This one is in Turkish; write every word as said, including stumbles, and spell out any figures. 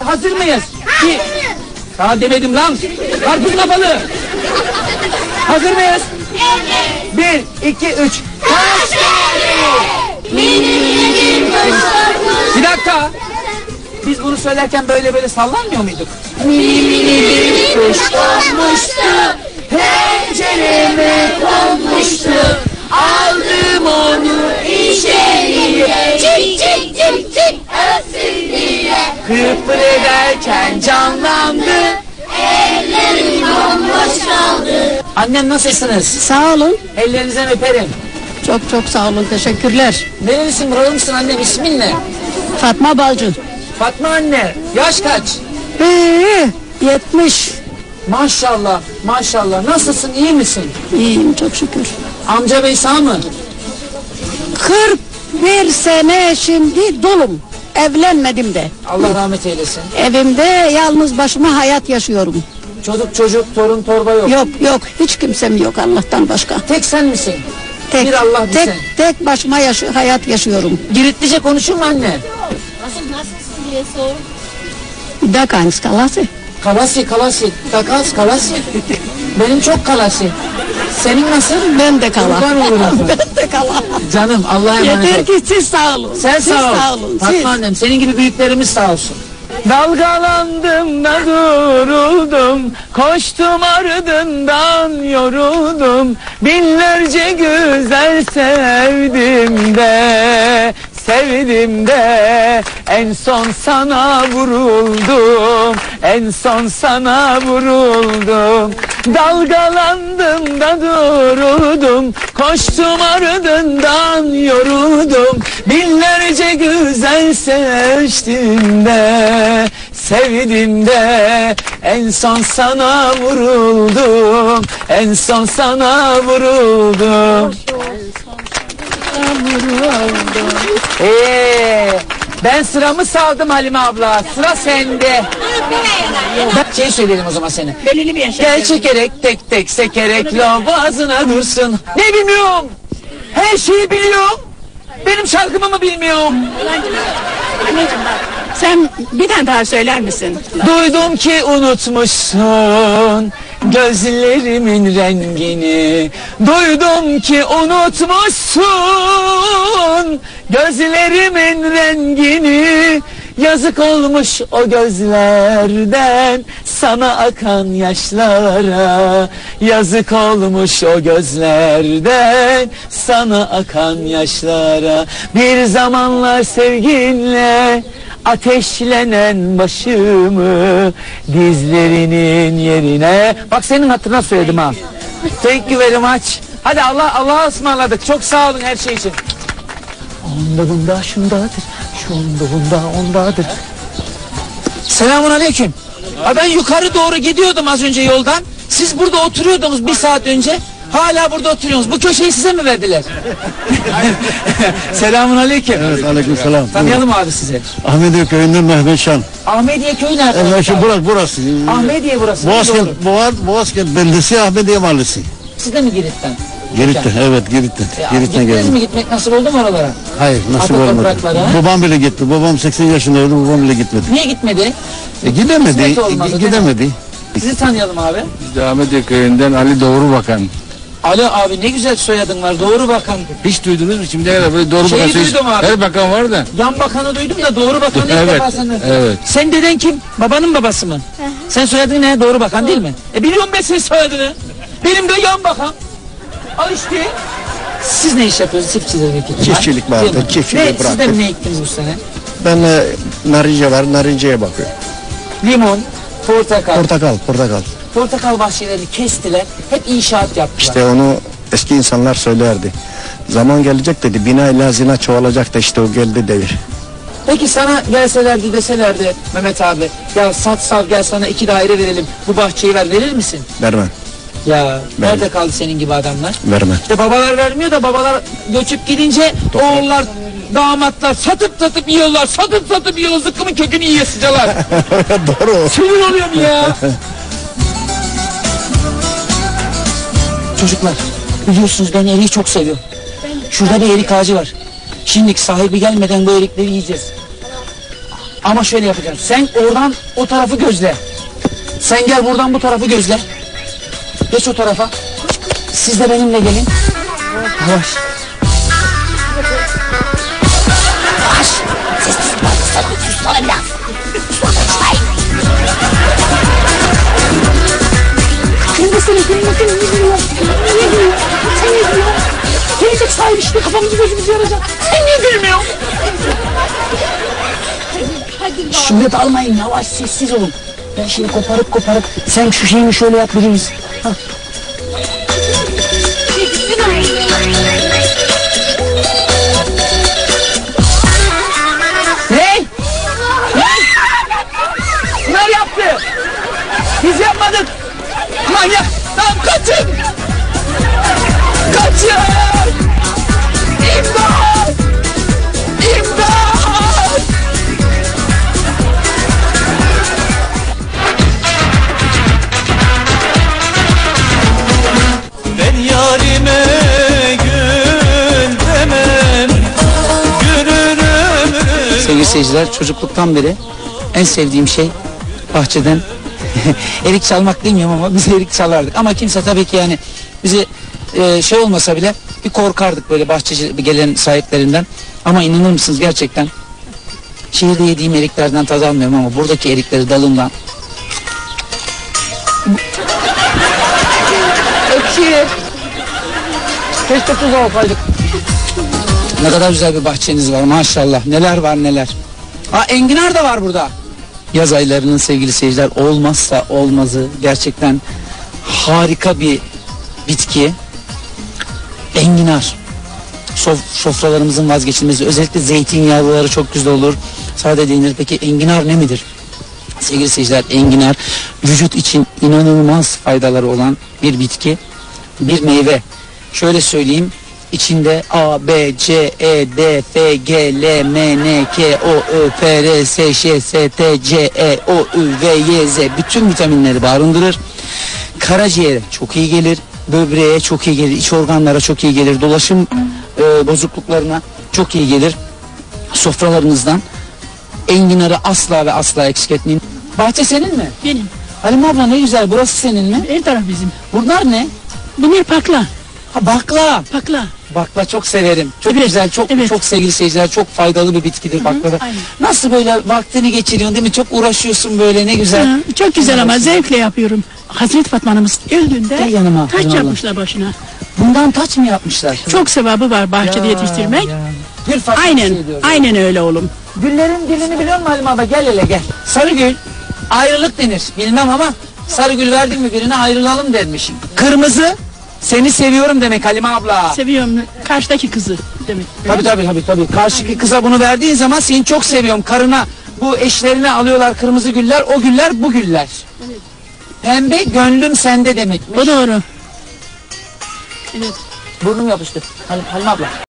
hazır mıyız? Bir. Daha demedim lan. Karpuz kafalı. Hazır mıyız? Evet. Bir, iki, üç. Hoş geldin. Bir dakika. Biz bunu söylerken böyle böyle sallanmıyor muyduk? Mini mini bir kuş konmuştu, pencereme konmuştu. Aldım onu içeriye, cik cik cik cik öpsün diye. Kıpırdarken canlandı, ellerim bomboş kaldı. Annem nasılsınız? Sağ olun. Ellerinizden öperim. Çok çok sağ olun, teşekkürler. Nerelisin, buralı mısın annem, ismin ne? Fatma Balcı. Fatma anne, yaş kaç? Ee, yetmiş. Maşallah, maşallah. Nasılsın, iyi misin? İyiyim çok şükür. Amca bey sağ mı? kırk bir sene şimdi dolum. Evlenmedim de. Allah rahmet eylesin. Evimde yalnız başıma hayat yaşıyorum. Çocuk çocuk, torun torba yok. Yok yok, hiç kimsem yok Allah'tan başka. Tek sen misin? Tek, bir Allah bir tek, sen. tek başıma yaşı, hayat yaşıyorum. Giritlice konuşur mu anne? Nasıl nasılsın diye sor. Bir dakika kalası. Kalasi kalasi. Takas kalasi. Benim çok kalasi. Senin nasıl? Ben de kala. Kurban olurum. Ben de kala. Canım Allah'a emanet Yeter ol. ki siz sağ olun. Sen siz sağ ol. sağ olun. Fatma Siz. annem, senin gibi büyüklerimiz sağ olsun. Dalgalandım da duruldum, koştum ardından yoruldum, binlerce güzel sevdim de, sevdim de, en son sana vuruldum, en son sana vuruldum. Dalgalandım da duruldum, koştum ardından yoruldum, binlerce güzel seçtim de, sevdim de, en son sana vuruldum, en son sana vuruldum. Eee ben sıramı saldım Halime abla, sıra sende. Ben şey söyleyelim o zaman seni. Belirli bir yaşa. Gel çekerek tek tek sekerek lo boğazına dursun. Ne bilmiyorum? Her şeyi biliyorum. Benim şarkımı mı bilmiyorum? Anneciğim bak, sen bir tane daha söyler misin? Duydum ki unutmuşsun gözlerimin rengini. Duydum ki unutmuşsun gözlerimin rengini. Yazık olmuş o gözlerden sana akan yaşlara. Yazık olmuş o gözlerden sana akan yaşlara. Bir zamanlar sevginle ateşlenen başımı dizlerinin yerine. Bak senin hatırına söyledim ha. Thank you very much. Hadi Allah Allah'a ısmarladık. Çok sağ olun her şey için. Onda bunda şundadır. Şunda bunda ondadır. Selamun aleyküm. Ha ben yukarı doğru gidiyordum az önce yoldan. Siz burada oturuyordunuz bir saat önce. Hala burada oturuyorsunuz. Bu köşeyi size mi verdiler? Selamun aleyküm. Evet, aleyküm selam. Tanıyalım abi sizi. Ahmediye köyünden Mehmet Şan. Ahmediye köyü nerede? Evet, şu burası, burası. Ahmediye burası. Boğazkent, Boğaz, Boğazkent beldesi Ahmediye mahallesi. Siz de mi Girit'ten? Girit'ten, evet Girit'ten. Ya, Girit'ten gittiniz geldim. mi? Gitmek nasip oldu mu oralara? Hayır, nasip Ata olmadı. topraklara, ha? Babam bile gitti. Babam seksen yaşındaydı, babam bile gitmedi. Niye gitmedi? E, gidemedi, Kısmet olmadı, e, değil mi? gidemedi. Sizi tanıyalım abi. Biz de Ahmediye köyünden Ali Doğru Bakan. Ali abi ne güzel soyadın var. Doğru bakan. Hiç duydunuz mu şimdiye kadar böyle Doğru Şeyi Bakan? söz- duydum abi. Her bakan var da. Yan bakanı duydum da doğru bakanı ilk Evet, defa senden. evet. Sen deden kim? Babanın babası mı? Sen soyadın ne? Doğru bakan değil mi? E biliyorum ben senin soyadını. Benim de yan bakan. Al işte. Siz ne iş yapıyorsunuz? Çiftçilik. Çiftçilik vardı, Değil mi? çiftçiliği ne, Siz de bıraktık. mi ne ektiniz bu sene? Ben e, narince var, narinceye bakıyorum. Limon, portakal. Portakal, portakal. Portakal bahçelerini kestiler. Hep inşaat yaptılar. İşte onu eski insanlar söylerdi. Zaman gelecek dedi, bina ile hazine çoğalacak da işte o geldi devir. Peki sana gelselerdi deselerdi Mehmet abi, ya sat sav gel sana iki daire verelim, bu bahçeyi ver, verir misin? Vermem, Ya nerede kaldı senin gibi adamlar? vermem. İşte babalar vermiyor da babalar göçüp gidince oğullar, damatlar satıp satıp yiyorlar, satıp satıp yiyorlar, zıkkımın kökünü yiyesicalar. Doğru. Sinir oluyorum ya. Çocuklar biliyorsunuz ben eriği çok seviyorum. Şurada bir erik ağacı var. Şimdi sahibi gelmeden bu erikleri yiyeceğiz. Ama şöyle yapacağım. Sen oradan o tarafı gözle. Sen gel buradan bu tarafı gözle. Geç o tarafa. Siz de benimle gelin. Yavaş. Susana biraz. Gülmesene, gülmesene, ne gülüyor? Niye gülüyor? Sen niye gülüyor? Gelecek sahibi işte kafamızı gözümüzü yaracak. Sen niye gülmüyorsun? Şimdi dalmayın, yavaş sessiz olun. Ben şimdi koparıp koparıp sen şu şeyini şöyle yap birimiz. Ha. Ne? Ne? Bunlar yaptı. Biz yapmadık. Manyak. Tamam kaçın. Kaçın. İmdat. İmdat. Ben yarime gül demem, gülürüm. Sevgili seyirciler, çocukluktan beri en sevdiğim şey bahçeden erik çalmak demiyorum ama biz erik çalardık. Ama kimse tabii ki yani bizi e, şey olmasa bile bir korkardık böyle bahçeci gelen sahiplerinden. Ama inanır mısınız gerçekten şehirde yediğim eriklerden tad almıyorum ama buradaki erikleri dalımdan. Ekşi. Keşke tuz alsaydık. Ne kadar güzel bir bahçeniz var maşallah. Neler var neler. Aa, enginar da var burada. Yaz aylarının sevgili seyirciler olmazsa olmazı, gerçekten harika bir bitki. Enginar. Sof sofralarımızın vazgeçilmezi. Özellikle zeytinyağlıları çok güzel olur. Sade denir. Peki enginar ne midir? Sevgili seyirciler, enginar vücut için inanılmaz faydaları olan bir bitki, bir meyve. Şöyle söyleyeyim, içinde A, B, C, E, D, F, G, L, M, N, K, O, Ö, P, R, S, Ş, S, T, C, E, O, Ü, V, Y, Z bütün vitaminleri barındırır. Karaciğere çok iyi gelir, böbreğe çok iyi gelir, iç organlara çok iyi gelir, dolaşım e, bozukluklarına çok iyi gelir. Sofralarınızdan enginarı asla ve asla eksik etmeyin. Bahçe senin mi? Benim. Halim abla ne güzel, burası senin mi? Her taraf bizim. Bunlar ne? Bunlar pakla. Ha, bakla. Pakla. Bakla çok severim. Çok Evet, güzel, çok evet. çok sevgili seyirciler, çok faydalı bir bitkidir bakla da. aynen. Nasıl böyle vaktini geçiriyorsun değil mi? Çok uğraşıyorsun böyle, ne güzel. Ha, çok güzel ama zevkle yapıyorum. Hazreti Fatma anamız öldüğünde Gel yanıma, taç yanıma. yapmışlar başına. Bundan taç mı yapmışlar? Çok sevabı var bahçede Ya, yetiştirmek. ya. Gül Fatma Aynen, şey diyor. aynen öyle oğlum. Güllerin dilini biliyor musun Halim abla? Gel hele gel. Sarı gül, ayrılık denir. Bilmem ama sarı gül verdin mi birine ayrılalım dermiş. Kırmızı, seni seviyorum demek Halime abla. Seviyorum karşıdaki kızı demek. Tabii tabii tabii tabii. Karşıki kıza bunu verdiğin zaman seni çok seviyorum. Karına bu eşlerine alıyorlar kırmızı güller. O güller bu güller. Pembe gönlüm sende demekmiş. O doğru. Evet. Burnum yapıştı. Halim, Halim abla.